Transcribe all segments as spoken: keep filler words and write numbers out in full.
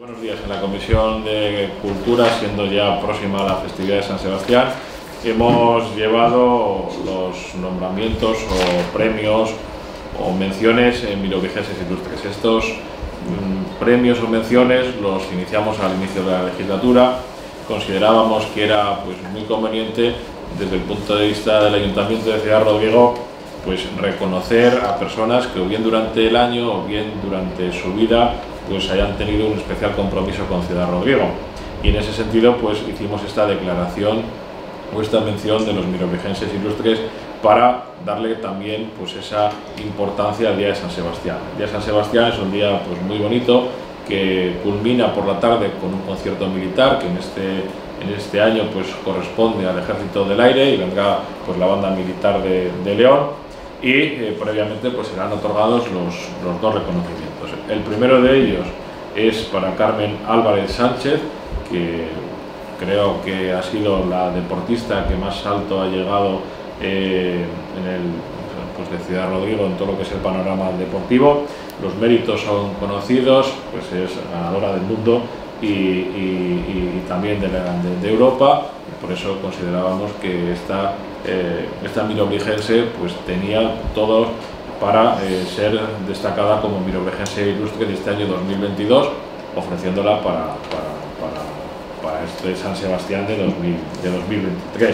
Buenos días. En la Comisión de Cultura, siendo ya próxima a la festividad de San Sebastián, hemos llevado los nombramientos o premios o menciones en mirovigenses ilustres. Estos mmm, premios o menciones los iniciamos al inicio de la legislatura. Considerábamos que era pues, muy conveniente, desde el punto de vista del Ayuntamiento de Ciudad Rodrigo, pues reconocer a personas que o bien durante el año o bien durante su vida pues hayan tenido un especial compromiso con Ciudad Rodrigo, y en ese sentido pues hicimos esta declaración o esta mención de los mirovigenses ilustres para darle también pues esa importancia al día de San Sebastián. El día de San Sebastián es un día pues muy bonito, que culmina por la tarde con un concierto militar que en este en este año pues corresponde al Ejército del Aire, y vendrá pues la banda militar de, de León, y eh, previamente pues serán otorgados los, los dos reconocimientos. El primero de ellos es para Carmen Álvarez Sánchez, que creo que ha sido la deportista que más alto ha llegado eh, en el, pues de Ciudad Rodrigo en todo lo que es el panorama deportivo. Los méritos son conocidos, pues es ganadora del mundo y, y, y también de, la, de, de Europa. Por eso considerábamos que esta, eh, esta mirovigense pues tenía todo para eh, ser destacada como mirovigense ilustre de este año dos mil veintidós, ofreciéndola para, para, para, para este San Sebastián de, dos mil, de dos mil veintitrés.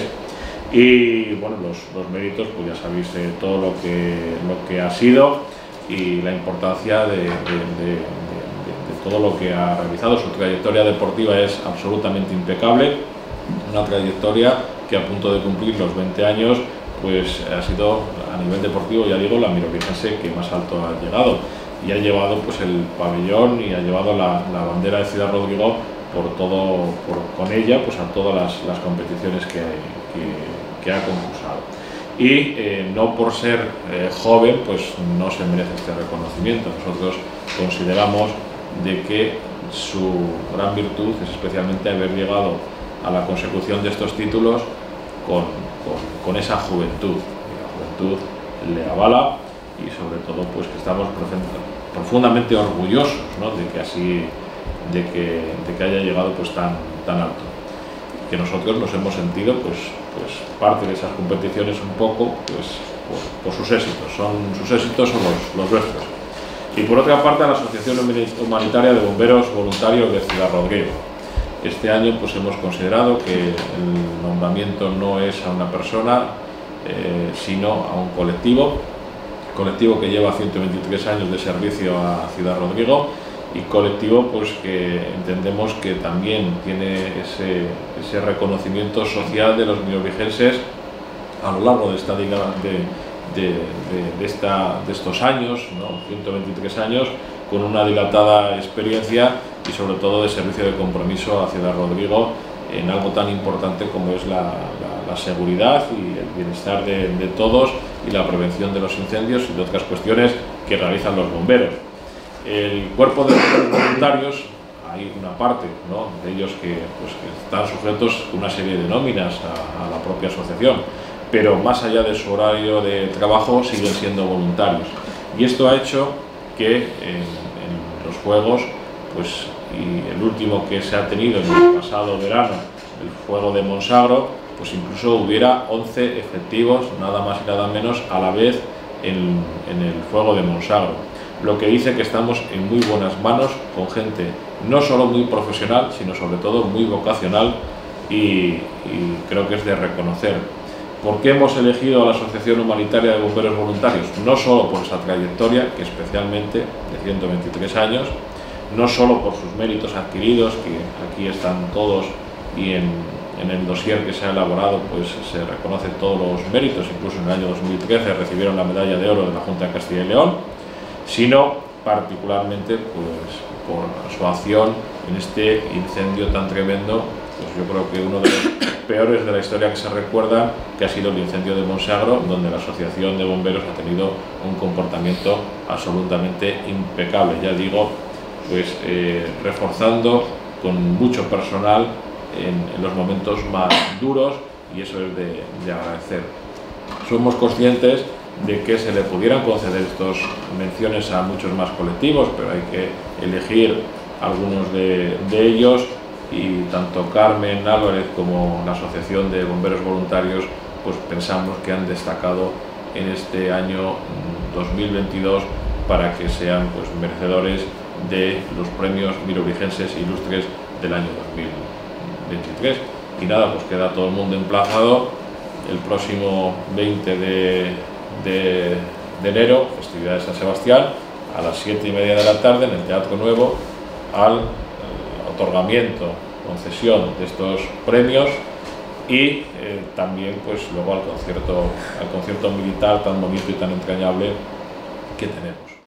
Y bueno, los, los méritos, pues ya sabéis eh, todo lo que, lo que ha sido y la importancia de, de, de, de, de todo lo que ha realizado. Su trayectoria deportiva es absolutamente impecable, una trayectoria que a punto de cumplir los veinte años pues ha sido a nivel deportivo, ya digo, la mirovigense que más alto ha llegado, y ha llevado pues el pabellón y ha llevado la, la bandera de Ciudad Rodrigo por todo, por, con ella pues a todas las, las competiciones que, que, que ha concursado. Y eh, no por ser eh, joven pues no se merece este reconocimiento. Nosotros consideramos de que su gran virtud es especialmente haber llegado a la consecución de estos títulos con, con, con esa juventud. La juventud le avala, y sobre todo pues que estamos profundamente orgullosos, ¿no?, de que así de que, de que haya llegado pues tan, tan alto. Que nosotros nos hemos sentido pues, pues parte de esas competiciones un poco pues por, por sus éxitos, son sus éxitos son los, los nuestros. Y por otra parte, a la Asociación Humanitaria de Bomberos Voluntarios de Ciudad Rodrigo. Este año pues hemos considerado que el nombramiento no es a una persona, eh, sino a un colectivo, colectivo que lleva ciento veintitrés años de servicio a Ciudad Rodrigo, y colectivo pues que entendemos que también tiene ese, ese reconocimiento social de los mirovigenses a lo largo de, esta, de, de, de, de, esta, de estos años, ¿no?, ciento veintitrés años, con una dilatada experiencia y sobre todo de servicio de compromiso a Ciudad Rodrigo en algo tan importante como es la, la, la seguridad y el bienestar de, de todos, y la prevención de los incendios y de otras cuestiones que realizan los bomberos. El cuerpo de voluntarios, hay una parte, ¿no?, de ellos que, pues, que están sujetos a una serie de nóminas a, a la propia asociación, pero más allá de su horario de trabajo siguen siendo voluntarios, y esto ha hecho que en, en los Juegos, pues, y el último que se ha tenido en el pasado verano, el Juego de Monsagro, pues incluso hubiera once efectivos, nada más y nada menos, a la vez en, en el Fuego de Monsagro. Lo que dice que estamos en muy buenas manos, con gente no solo muy profesional, sino sobre todo muy vocacional, y, y creo que es de reconocer. ¿Por qué hemos elegido a la Asociación Humanitaria de Bomberos Voluntarios? No solo por esa trayectoria, que especialmente de ciento veintitrés años, no solo por sus méritos adquiridos, que aquí están todos, y en, en el dossier que se ha elaborado pues se reconocen todos los méritos, incluso en el año dos mil trece recibieron la medalla de oro de la Junta de Castilla y León, sino particularmente pues por su acción en este incendio tan tremendo, pues yo creo que uno de los peores de la historia que se recuerda, que ha sido el incendio de Monsagro, donde la Asociación de Bomberos ha tenido un comportamiento absolutamente impecable, ya digo, pues eh, reforzando con mucho personal en, en los momentos más duros, y eso es de, de agradecer. Somos conscientes de que se le pudieran conceder estas menciones a muchos más colectivos, pero hay que elegir algunos de, de ellos, y tanto Carmen Álvarez como la Asociación de Bomberos Voluntarios pues pensamos que han destacado en este año dos mil veintidós para que sean pues merecedores de los premios Virobrigenses Ilustres del año dos mil veintitrés. Y nada, pues queda todo el mundo emplazado el próximo veinte de, de, de enero, festividad de San Sebastián, a las siete y media de la tarde en el Teatro Nuevo, al otorgamiento, concesión de estos premios y eh, también pues luego al concierto, al concierto militar tan bonito y tan entrañable que tenemos.